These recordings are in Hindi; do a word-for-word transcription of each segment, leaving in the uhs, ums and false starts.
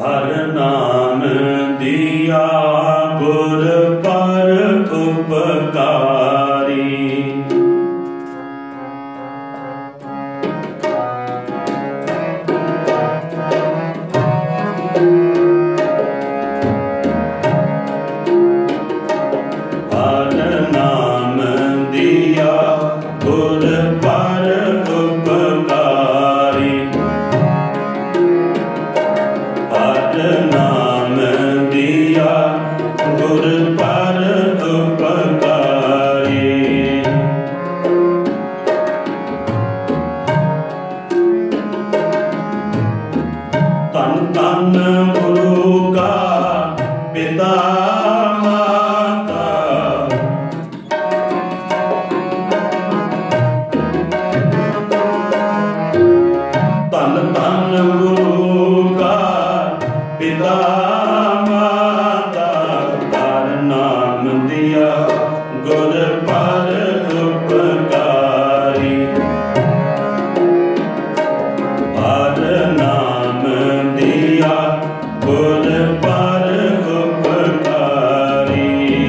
हर नाम दिया गुर पर उपकारी। हर नाम दिया गुर पर उपकारी। हर नाम दिया गुर पर उपकारी। तन तन गुरु का पिता माता। तन तन गुरु का पिता माता। हर नाम दिया गुर पर उपकारी। हर नाम दिया गुर पर उपकारी।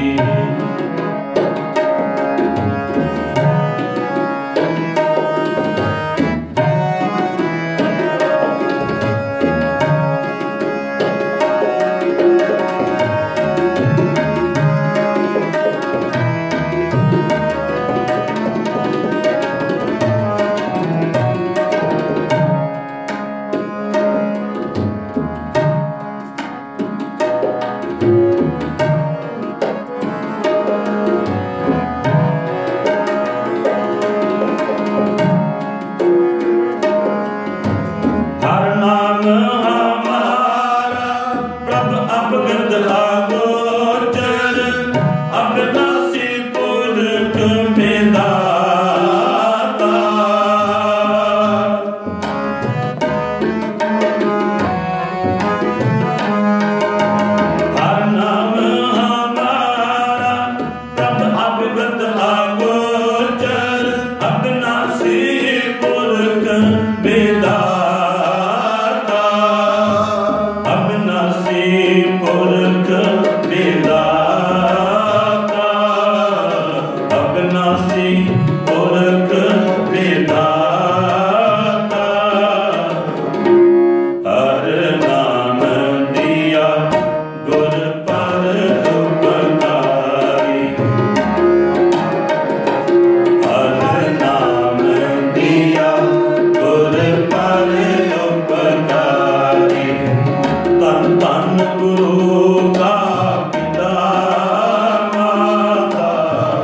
हर नाम हमारा प्रभु अवगत अगोचर। अविनाशी पुरख में दाता। हर नाम हमारा प्रभु अवगत अगोचर। अविनाशी पुरख में दाता। अविनाशी पुरख में दाता। अविनाशी पुरख में दाता। हर नाम दिया गुर पर उपकारी। हर नाम दिया गुर पर उपकारी। तन तन गुरु का पिता माता।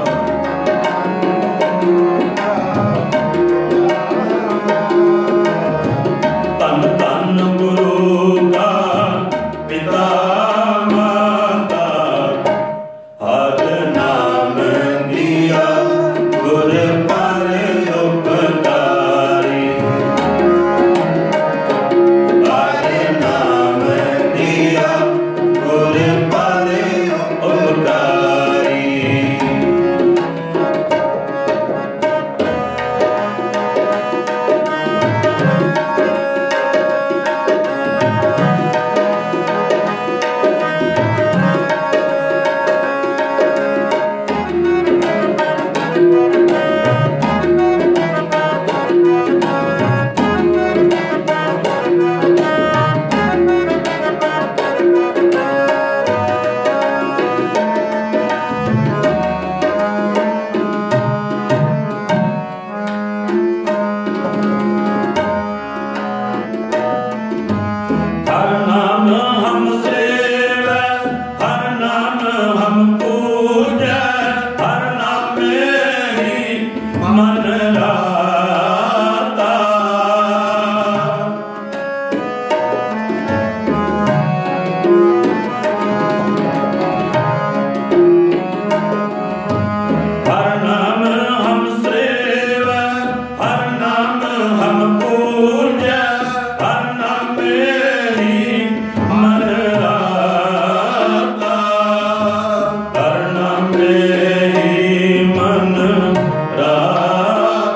तन तन गुरु का पिता माता। हर नाम दिया गुर पर उपकारी। हर नाम दिया गुर पर उपकारी। हर नाम हम सेवै। हर नाम हम पूजै। हर नाम में ही मन राता। हर नाम हम सेवै। हर नाम हम पूजै। हर नाम में ही मन राता। हर नाम में ही मन राता।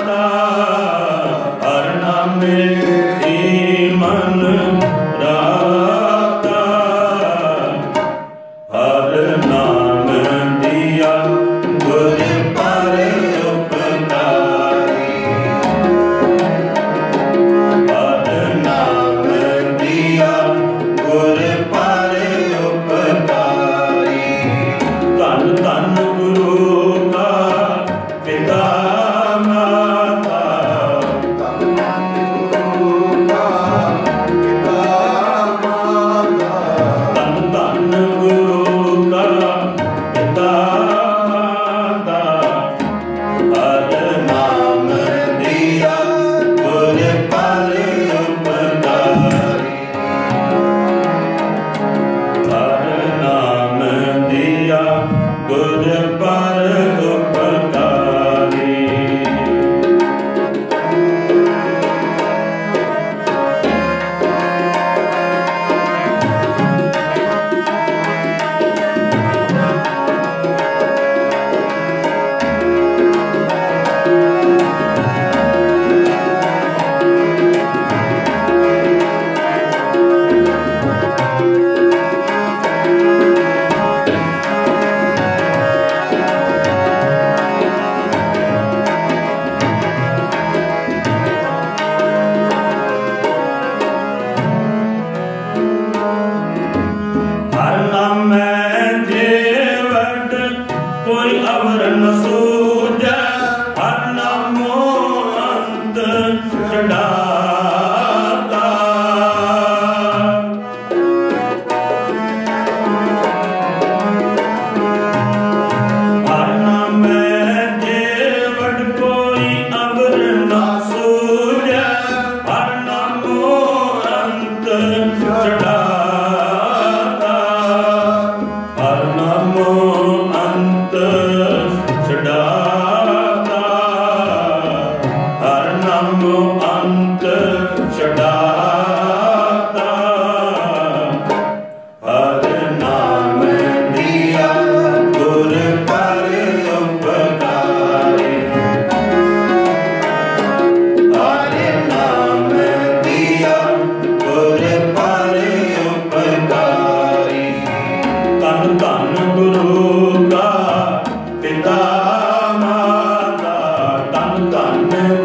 मन